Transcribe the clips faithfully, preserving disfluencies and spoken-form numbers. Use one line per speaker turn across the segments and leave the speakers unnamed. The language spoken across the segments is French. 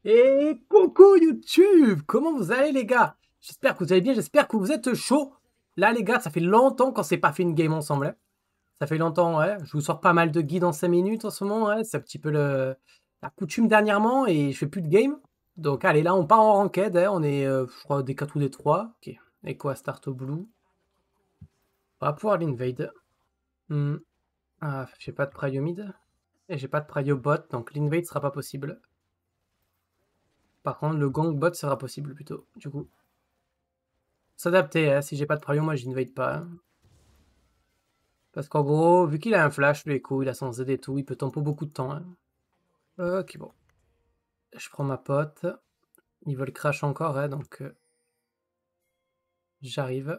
Et coucou YouTube, comment vous allez les gars? J'espère que vous allez bien, j'espère que vous êtes chaud. Là les gars, ça fait longtemps qu'on s'est pas fait une game ensemble. Hein. Ça fait longtemps, ouais. Je vous sors pas mal de guides en cinq minutes en ce moment, ouais. C'est un petit peu le... la coutume dernièrement et je fais plus de game. Donc allez, là on part en ranked, hein. On est, euh, je crois, des quatre ou des trois. Ok, et quoi, start au blue. On va pouvoir l'invade. Hmm. Ah, j'ai pas de prio mid. Et j'ai pas de prio bot, donc l'invade sera pas possible. Par contre, le gang bot sera possible plutôt, du coup. S'adapter, hein. Si j'ai pas de prio, moi j'invade pas. Hein. Parce qu'en gros, vu qu'il a un flash, le Echo, il a son Z et tout, il peut tempo beaucoup de temps. Hein. Ok, bon. Je prends ma pote. Ils veulent crash encore, hein, donc euh, j'arrive.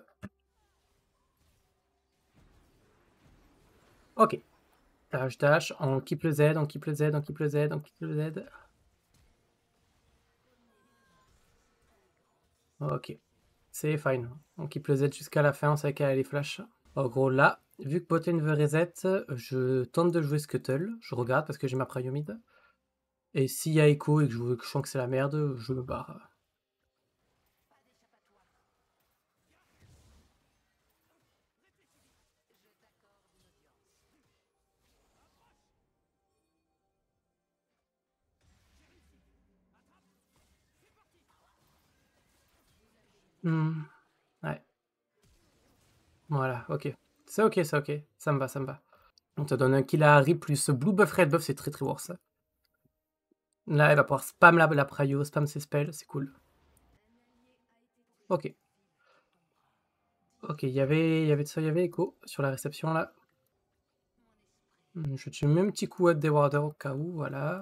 Ok. Dash, dash, on keep le Z, on keep le Z, on keep le Z, on keep le Z. Ok. C'est fine. On keep le Z jusqu'à la fin, on sait qu'elle a les flashs. En gros, là, vu que Botten veut reset, je tente de jouer Scuttle. Je regarde parce que j'ai ma prio mid. Et s'il y a Echo et que je, que je sens que c'est la merde, je me barre. Hmm. Ouais. Voilà, ok. C'est ok, c'est ok. Ça me va, ça me va. On te donne un kill à Harry plus blue buff, red buff, c'est très très worse. Là, elle va pouvoir spam la, la prio, spam ses spells, c'est cool. Ok. Ok, il y avait, il y avait de ça, il y avait Echo sur la réception là. Je te mets un petit coup à des warders au cas où, voilà.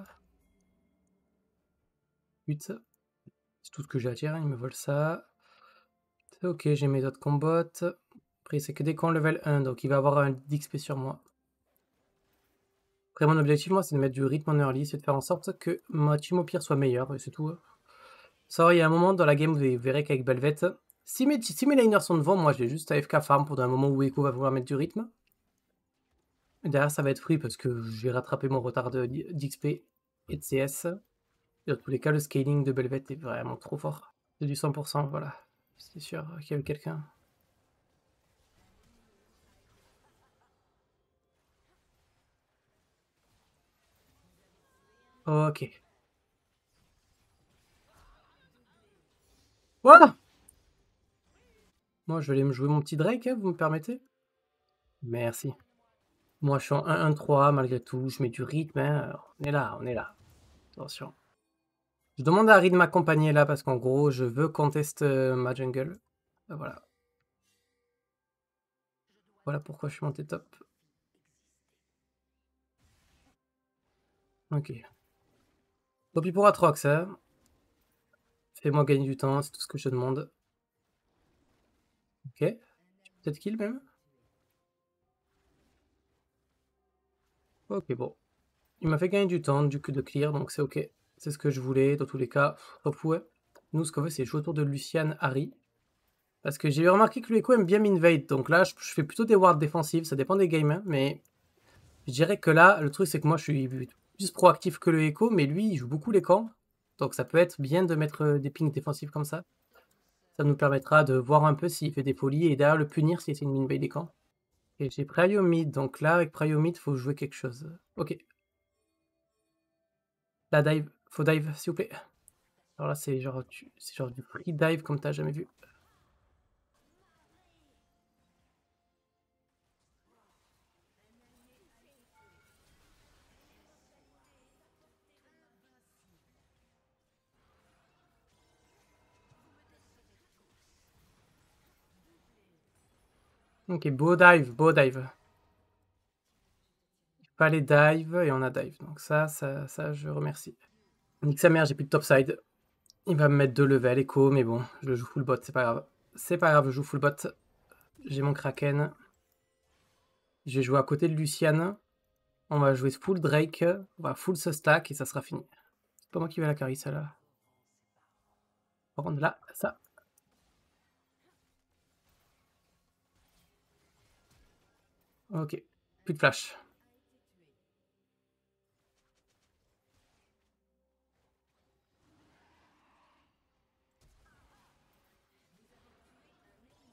huit. C'est tout ce que j'ai à dire, ils me volent ça. C'est ok, j'ai mes autres combats. Après, c'est que des cons level un, donc il va avoir un d'X P sur moi. Après, mon objectif, moi, c'est de mettre du rythme en early, c'est de faire en sorte que ma team au pire soit meilleure, et c'est tout. Ça, il y a un moment dans la game, vous verrez qu'avec Belvet, si mes, si mes laners sont devant, moi, je vais juste A F K farm pour un moment où Echo va vouloir mettre du rythme. Et derrière, ça va être free parce que j'ai rattrapé mon retard d'X P et de C S. Et dans tous les cas, le scaling de Belvet est vraiment trop fort. C'est du cent pour cent, voilà. C'est sûr qu'il y a eu quelqu'un. Ok. Voilà. Moi, je vais aller me jouer mon petit Drake, hein, vous me permettez? Merci. Moi, je suis en un un trois malgré tout. Je mets du rythme. Hein. On est là, on est là. Attention. Je demande à Harry de m'accompagner là parce qu'en gros, je veux qu'on teste euh, ma jungle. Voilà. Voilà pourquoi je suis monté top. Ok. Tant pis pour Atrox, hein. Fais-moi gagner du temps, c'est tout ce que je demande. Ok. Peut-être kill même. Ok, bon. Il m'a fait gagner du temps, du coup de clear, donc c'est ok. C'est ce que je voulais, dans tous les cas. Top ouais. Nous, ce qu'on veut, c'est jouer autour de Lucian, Harry. Parce que j'ai remarqué que Lueco aime bien m'invade, donc là, je, je, fais plutôt des wards défensives, ça dépend des games, hein, mais je dirais que là, le truc, c'est que moi, je suis plus proactif que le Echo, mais lui, il joue beaucoup les camps, donc ça peut être bien de mettre des pings défensifs comme ça. Ça nous permettra de voir un peu s'il fait des folies et derrière le punir s'il essaie de m'invade des camps. Et j'ai Prio mid, donc là, avec Prio mid, faut jouer quelque chose. Ok. La dive, faut dive, s'il vous plaît. Alors là, c'est genre, c'est genre du free dive comme t'as jamais vu. Ok, beau dive, beau dive. Il fallait dive et on a dive. Donc ça, ça, ça, je remercie. Nique sa mère, j'ai plus de topside. Il va me mettre deux levels, écho, mais bon, je joue full bot, c'est pas grave. C'est pas grave, je joue full bot. J'ai mon Kraken. Je vais jouer à côté de Lucian. On va jouer full Drake. On va full ce stack et ça sera fini. C'est pas moi qui vais la carry, celle-là. Par contre, là, ça. Ok. Plus de flash.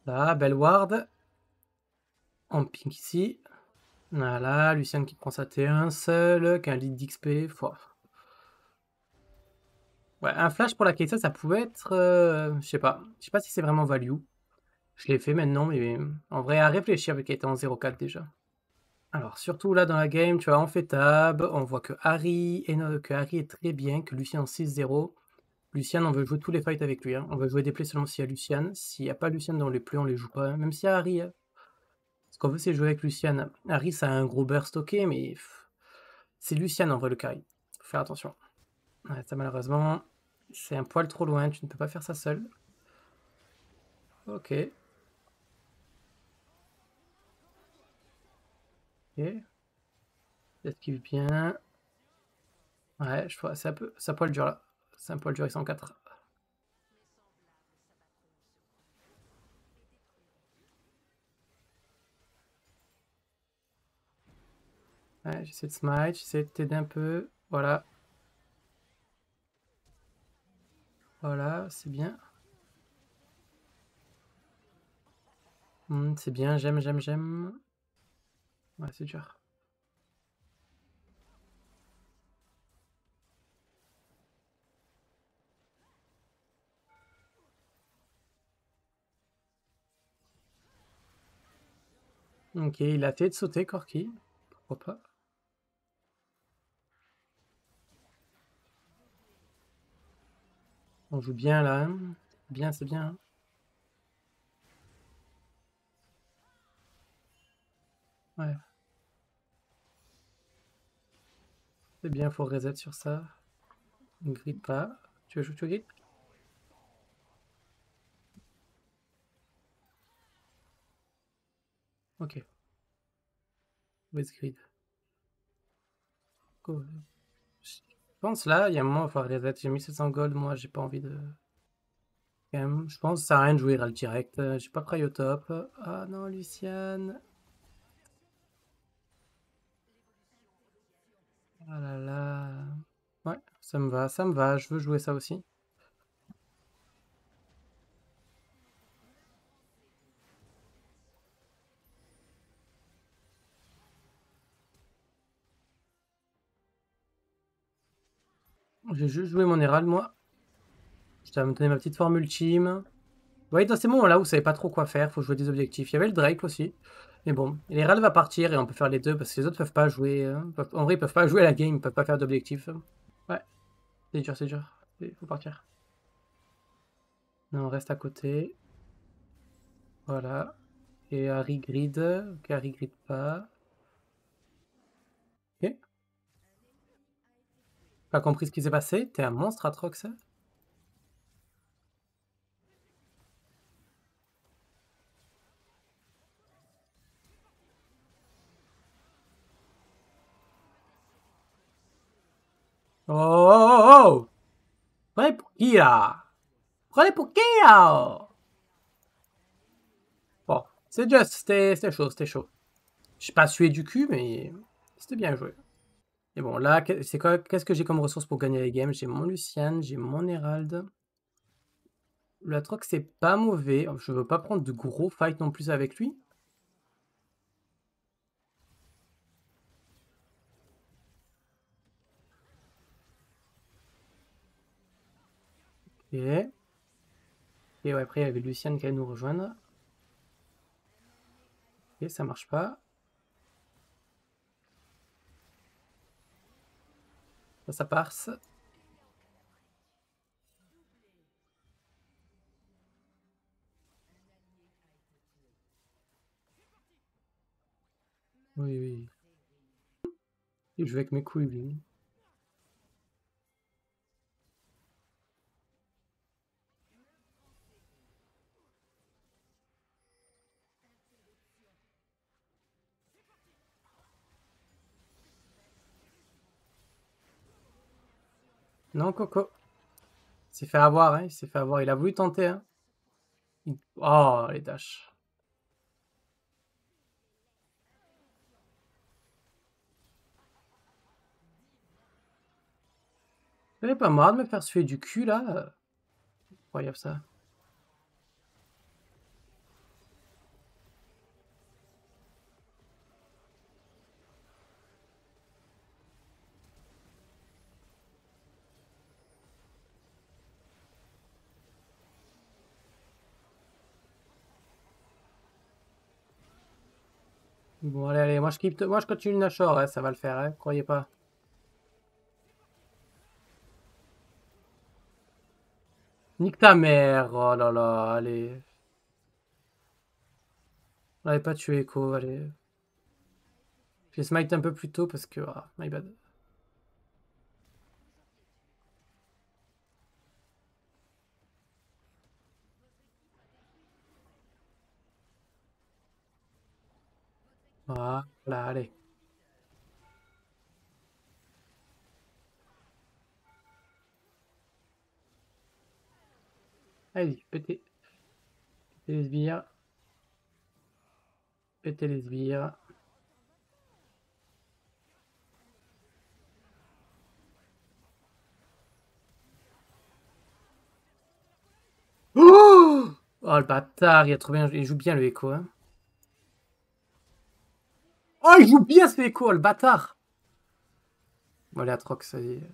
Là, belle ward. On ping ici. Voilà, Lucian qui prend sa T un seul, qui a un lead d'X P. Fort. Ouais, un flash pour la Kai'Sa, ça pouvait être... Euh, je sais pas. Je sais pas si c'est vraiment value. Je l'ai fait maintenant, mais en vrai, à réfléchir vu qu'elle était en zéro quatre déjà. Alors, surtout là dans la game, tu vois, on fait tab, on voit que Harry est, no- que Harry est très bien, que Lucian en six zéro. Lucian, on veut jouer tous les fights avec lui. Hein. On veut jouer des plays seulement s'il y a Lucian. S'il n'y a pas Lucian dans les plays, on les joue pas. Hein. Même s'il y a Harry. Hein. Ce qu'on veut, c'est jouer avec Lucian. Harry, ça a un gros burst, ok, mais c'est Lucian en vrai le carry. Faut faire attention. Ouais, ça, malheureusement, c'est un poil trop loin. Tu ne peux pas faire ça seul. Ok. Ok. Esquive bien. Ouais, je vois, c'est un peu, ça poil dur là. C'est un poil dur, ils sont quatre. Ouais, j'essaie de smite, j'essaie de t'aider un peu. Voilà. Voilà, c'est bien. Hmm, c'est bien, j'aime, j'aime, j'aime. Ouais, c'est dur. Ok, il a essayé de sauter, Corki. Pourquoi pas? On joue bien là. Hein. Bien, c'est bien. Hein. Ouais, c'est bien, faut reset sur ça. Ne grille pas. Tu veux jouer, tu grid? Ok. Let's grid. Go. Je pense là, il y a un moment, il va falloir reset. J'ai mis sept cents gold, moi, j'ai pas envie de. Quand même, je pense que ça sert à rien de jouer Ral direct. Euh, J'ai pas pris au top. Ah non, Luciane. Ah là là. Ouais, ça me va, ça me va. Je veux jouer ça aussi. J'ai juste joué mon Herald, moi. Je t'avais donné ma petite forme ultime. Vous voyez, dans ces moments-là, vous savez pas trop quoi faire, faut jouer des objectifs. Il y avait le Drake aussi. Mais bon, l'Herald va partir et on peut faire les deux parce que les autres peuvent pas jouer. Hein. Peuvent- En vrai, ils peuvent pas jouer la game, ils peuvent pas faire d'objectifs. Ouais, c'est dur, c'est dur. Il faut partir. Non, on reste à côté. Voilà. Et Harry grid. Ok, Harry grid pas. Ok. Pas compris ce qui s'est passé. T'es un monstre, Atrox. Oh, oh, oh, oh. Prenez pour qui là? Prenez pour qui là? Bon, c'est juste, c'était c'était chaud, c'était chaud. Je suis pas sué du cul, mais c'était bien joué. Et bon, là, que- c'est quoi, qu'est-ce que j'ai comme ressources pour gagner les games? J'ai mon Lucian, j'ai mon Herald. Le Atrox, c'est pas mauvais. Je veux pas prendre de gros fights non plus avec lui. Et, et ouais, après, il y avait Lucian qui allait nous rejoindre. Et ça marche pas. Ça, ça passe. Oui, oui. Il joue avec mes couilles, lui. Non, Coco. Il s'est fait avoir, hein. Il s'est fait avoir. Il a voulu tenter, hein. Il- Oh, les dashs. J'avais pas marre de me faire suer du cul, là. Incroyable, ça. Bon, allez, allez, moi je, quitte, moi, je continue Nashor, ouais, ça va le faire, hein, croyez pas. Nique ta mère, oh là là, allez. On n'avait pas tué Echo, allez. J'ai smite un peu plus tôt parce que... Ah, my bad. Voilà, allez. Allez, pétez. Pétez les sbires. Pétez les sbires. Oh, oh le bâtard, il, a trop bien, il joue bien le Echo. Hein. Oh, il joue bien ce Echo, le bâtard. Bon, allez, Atrox, ça y est.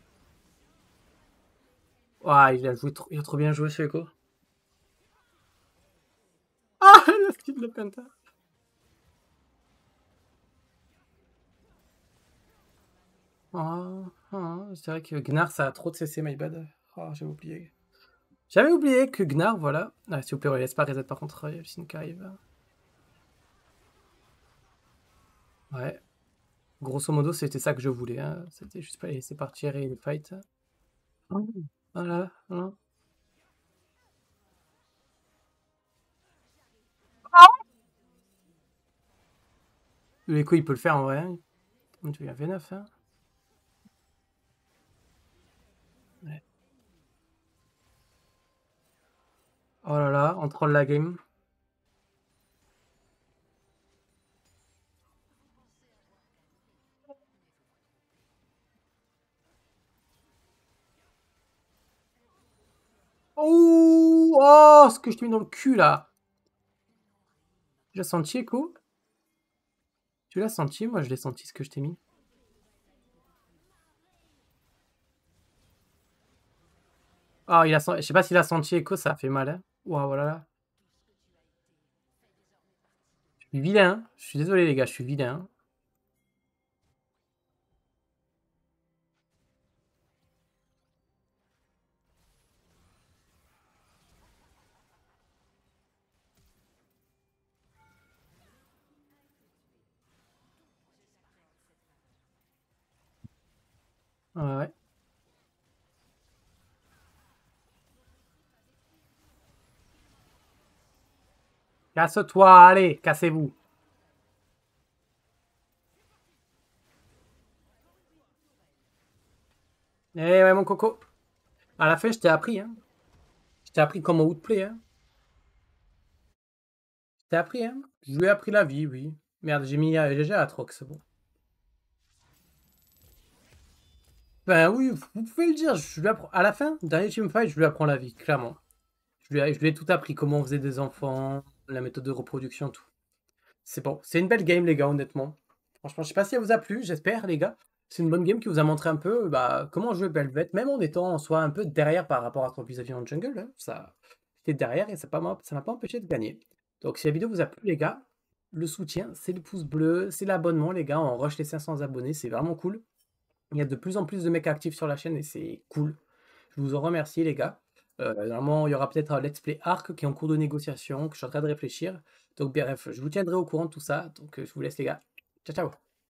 Ah, il a, joué trop, il a trop bien joué ce Echo. Ah, le style de Penta. Oh, oh, c'est vrai que Gnar, ça a trop de C C, my bad. Oh, j'avais oublié. J'avais oublié que Gnar, voilà. Ah, s'il vous plaît, laisse pas reset par contre, il y a le signe qui arrive. Ouais. Grosso modo, c'était ça que je voulais. Hein. C'était juste pas laisser partir et le fight. Oh, voilà, voilà. Le Echo, il peut le faire en vrai. Hein. Tu viens V neuf, hein. Ouais. Oh là là, on troll la game. Oh, oh, ce que je t'ai mis dans le cul là. Tu l'as senti, Echo? Tu l'as senti? Moi, je l'ai senti ce que je t'ai mis. Oh, il a senti... Je sais pas s'il a senti Echo, ça a fait mal. Hein. Waouh, voilà. Je suis vilain. Hein. Je suis désolé, les gars, je suis vilain. Ouais, ouais. Casse-toi, allez, cassez-vous. Eh ouais, mon coco. À la fin, je t'ai appris, hein. Je t'ai appris comment outplay, hein. Je t'ai appris, hein. Je lui ai appris la vie, oui. Merde, j'ai mis G G à Atrox, bon. Ben oui, vous pouvez le dire. Je lui apprends... À la fin, dernier teamfight, je lui apprends la vie, clairement. Je lui, ai, je lui ai tout appris, comment on faisait des enfants, la méthode de reproduction, tout. C'est bon. C'est une belle game, les gars, honnêtement. Franchement, je sais pas si elle vous a plu, j'espère, les gars. C'est une bonne game qui vous a montré un peu bah, comment jouer Belvet, même en étant en soi un peu derrière par rapport à trois vis-à-vis en jungle. Hein. Ça, j'étais derrière et ça m'a pas empêché de gagner. Donc si la vidéo vous a plu, les gars, le soutien, c'est le pouce bleu, c'est l'abonnement, les gars. On rush les cinq cents abonnés, c'est vraiment cool. Il y a de plus en plus de mecs actifs sur la chaîne et c'est cool. Je vous en remercie, les gars. Euh, normalement, il y aura peut-être un Let's Play Arc qui est en cours de négociation, que je suis en train de réfléchir. Donc, bref, je vous tiendrai au courant de tout ça. Donc, je vous laisse, les gars. Ciao, ciao.